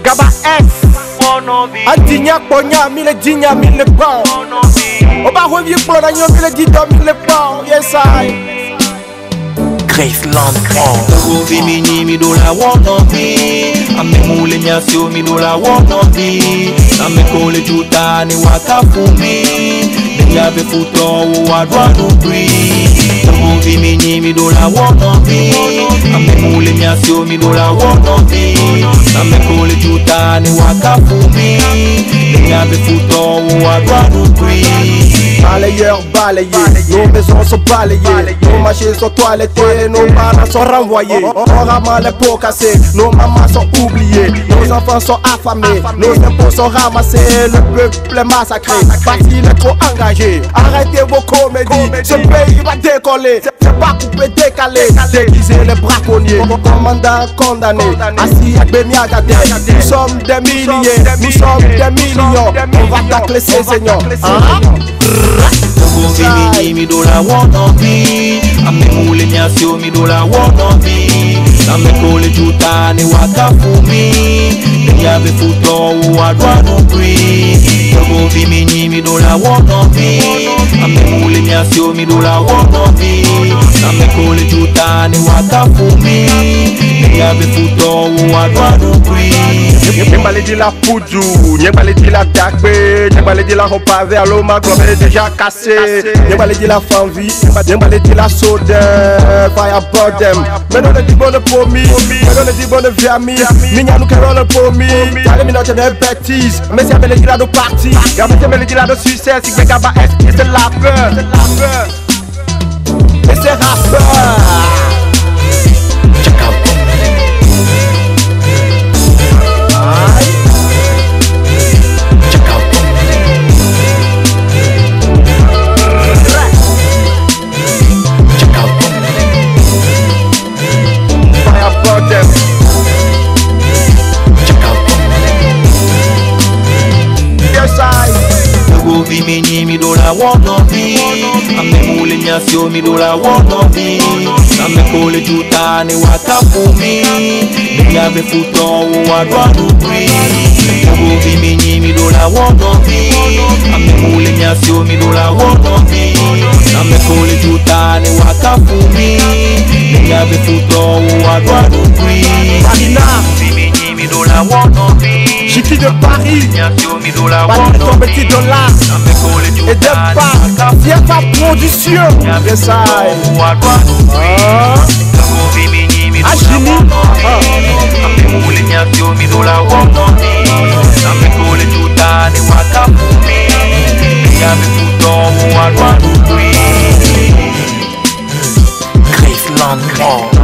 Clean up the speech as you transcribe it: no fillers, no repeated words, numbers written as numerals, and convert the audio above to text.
Gaba X Antignac, Pogna, mille digna, mille pounds. Oba revient pour l'agneau, mille dida, mille pounds. Yes, I Graceland Govi mini mi do la wonovi Ame mule nyasio mi do la wonovi Ame kole juta ni wakafumi Nenyabe futo wadwa nubri Govi mini mi do la wonovi Ame mule nyasio mi do la wonovi Ame kole juta ni wakafumi Nenyabe futo wadwa nubri Balayeurs balayés, nos maisons sont balayées, nos marchés sont toilettés, nos parents sont renvoyés. On ramasse les pots cassés, nos mamans sont oubliées, nos enfants sont affamés, nos impôts sont ramassés, le peuple est massacré, parce qu'il est trop engagé. Arrêtez vos comédies, ce pays va décoller, c'est pas coupé, décalé, déguiser les braconniers, commandant condamné, assis à Bemiagade. Nous sommes des milliers, nous sommes des millions, on va tacler ces seigneurs. Govi mini mi do la wonovi Ame mule nyasio mi do la wonovi Ame kole juta ni wakafumi Nenyabe futo wadwa nubri Govi mini mi do la wonovi Ame mule nyasio mi do la wonovi Ame kole juta ni wakafumi Nenyabe futo wadwa nubri Nyembale di la poudou, nyembale di la dakbe, nyembale di la repas vers l'eau, ma globe est déjà cassée. Nyembale di la fanvi, nyembale di la soda, fire bottom. Mais non le dit bonne promis, mais non le dit bonne viami, mignon nous qu'elle le promis. Allez mi note des bêtises, mais c'est avec les gars de parti, y'a mais les gars de succès, si quelqu'un va est, c'est la peur, et c'est rappeur. Govi mini mi do la wonovi Ame mule nyasio mi do la wonovi Ame kole juta ni wakafumi Nenyabe futo wadwa nubri Govi mini mi do la wonovi Ame mule nyasio mi do la wonovi Ame kole juta ni wakafumi Nenyabe futo wadwa nubri Marina Govi mini mi do la wonovi Chiki de Paris, pas de ton petit dollar et de pas, viens pas production. Yes, I Agini Graceland